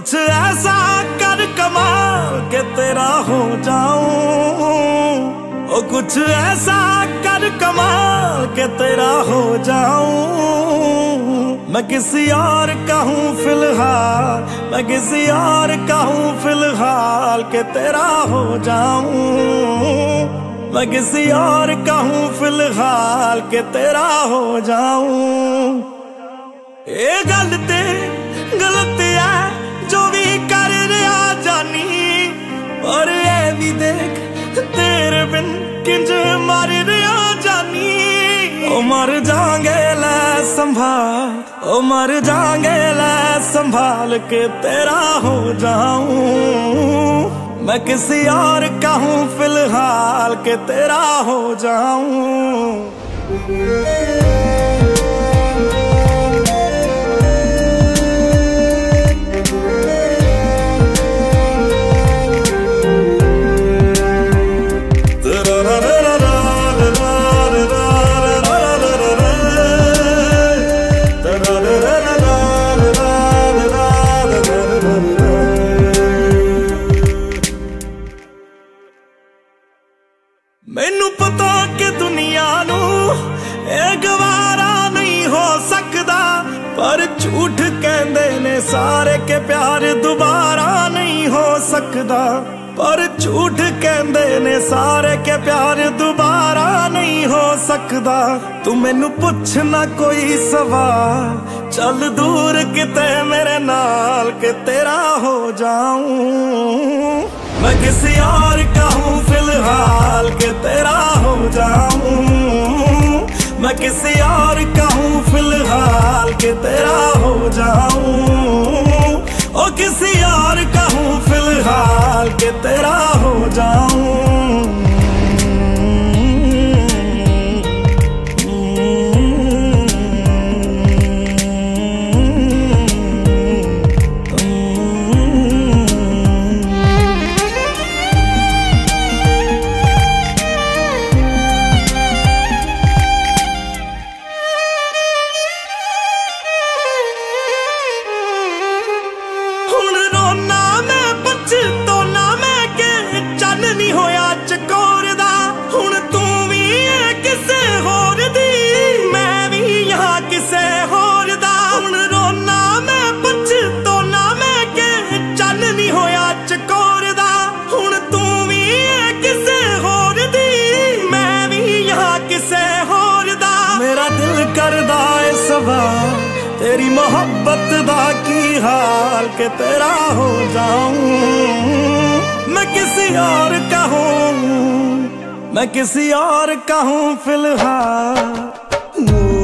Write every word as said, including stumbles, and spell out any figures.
कुछ ऐसा कर कमाल के तेरा हो जाऊं, ओ कुछ ऐसा कर कमाल के तेरा हो जाऊं। मैं किसी और का हूँ फिलहाल, मैं किसी और का हूँ फिलहाल के तेरा हो जाऊं। मैं किसी और का हूँ फिलहाल के तेरा हो जाऊं। ये गल ते गलत है जो भी कर रहा जानी, और ये भी देख तेरे बिन किंज मर रहा जानी। ओ मर जाएंगे ले संभाल, ओ मर जाएंगे ले संभाल के तेरा हो जाऊं। मैं किसी और का हूँ फिलहाल के तेरा हो जाऊं। मैनू पता कि दुनिया नू ए गवारा नहीं हो सकदा, पर झूठ कहंदे ने सारे के प्यार दोबारा नहीं हो सकदा। पर झूठ कहंदे ने सारे के प्यार दोबारा नहीं हो सकदा। तू मैनू पुछ ना कोई सवाल, चल दूर किते मेरे नाल के तेरा हो जाऊं। मैं किसी और का हूँ फिलहाल के तेरा हो जाऊं। मैं किसी और का हूँ फिलहाल के तेरा हो जाऊं। ओ किसी और का हूँ फिलहाल के तेरा हो जाऊं। तेरी मोहब्बत दा की हाल के तेरा हो जाऊं। मैं किसी और का हूँ, मैं किसी और का हूँ फिलहाल।